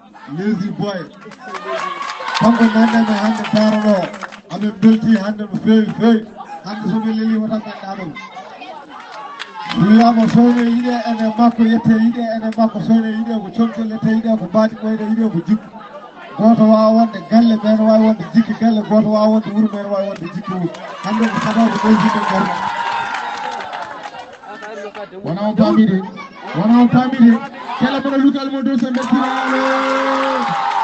lazy boy. Kanko nande me hande tarano. Amin belti hande mo fewi. Hande so mi leli wata ganda ɗum. Wiyama sowne yiɗe ene makko yette yiɗe ene makko sowne yiɗe ko comtol yette yiɗe ko baati ɓoyɗe yiɗe ko jikku. Goto wawa wonde galle men wawi wonde jikki galle goto wawa wonde wuuro men wawi wonde jikki wuuro. Hande ko sababu ɓoytide gorma. Wona on pamide kala mono lugal mo dow so bettinaalo